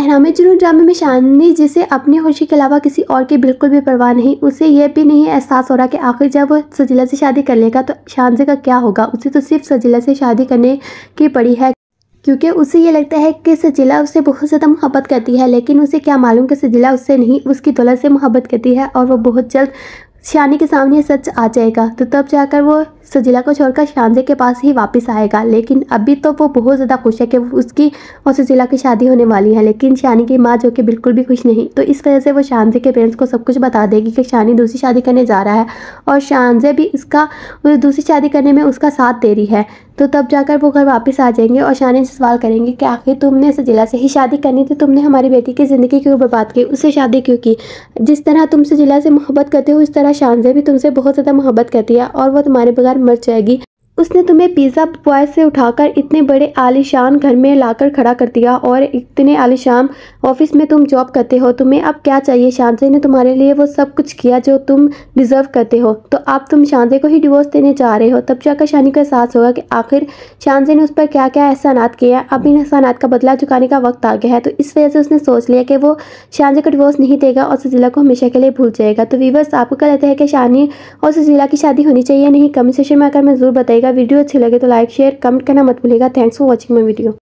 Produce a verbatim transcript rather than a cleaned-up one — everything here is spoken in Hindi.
बहनामे जुनून ड्रामे में शानी, जिसे अपनी खुशी के अलावा किसी और की बिल्कुल भी परवाह नहीं, उसे यह भी नहीं एहसास हो रहा कि आखिर जब वो सजीला से शादी कर लेगा तो शानजे का क्या होगा। उसे तो सिर्फ सजीला से शादी करने की पड़ी है, क्योंकि उसे ये लगता है कि सजीला उससे बहुत ज़्यादा मोहब्बत करती है। लेकिन उसे क्या मालूम कि सजीला उससे नहीं, उसकी दौलत से मोहब्बत करती है और वो बहुत जल्द शानी के सामने सच आ जाएगा। तो तब जाकर वो सजीला को छोड़कर शानजे के पास ही वापस आएगा। लेकिन अभी तो वो बहुत ज़्यादा खुश है कि उसकी और सजीला की शादी होने वाली है, लेकिन शानी की माँ जो कि बिल्कुल भी खुश नहीं। तो इस वजह से वो शानजे के पेरेंट्स को सब कुछ बता देगी कि शानी दूसरी शादी करने जा रहा है और शानजे भी इसका दूसरी शादी करने में उसका साथ दे रही है। तो तब जाकर वो घर वापस आ जाएंगे और शानी से सवाल करेंगे कि आखिर तुमने सजीला से ही शादी करनी थी, तुमने हमारी बेटी की ज़िंदगी क्यों बर्बाद की, उससे शादी क्यों की। जिस तरह तुम सजीला से मोहब्बत करते हो, इस तरह शानजे भी तुमसे बहुत ज़्यादा मोहब्बत करती है और वो तुम्हारे बगैर मर जाएगी। उसने तुम्हें पिज़्ज़ा बॉय से उठाकर इतने बड़े आलीशान घर में लाकर खड़ा कर दिया और इतने आलीशान ऑफिस में तुम जॉब करते हो। तुम्हें अब क्या चाहिए? शानजे ने तुम्हारे लिए वो सब कुछ किया जो तुम डिज़र्व करते हो, तो अब तुम शानजे को ही डिवोर्स देने जा रहे हो। तब जाकर शानी को एहसास होगा कि आखिर शानजे ने उस पर क्या क्या एहसानात किया। अब इन एहसानात का बदला चुकाने का वक्त आ गया है। तो इस वजह से उसने सोच लिया कि वो शानजे को डिवोर्स नहीं देगा और सजीला को हमेशा के लिए भूल जाएगा। तो व्यूअर्स, आपको क्या लगता है कि शानी और सजीला की शादी होनी चाहिए या नहीं? कमेंट सेक्शन में आकर मैं ज़रूर बताइएगा। वीडियो अच्छी लगे तो लाइक शेयर कमेंट करना मत भूलिएगा। Thanks for watching my video.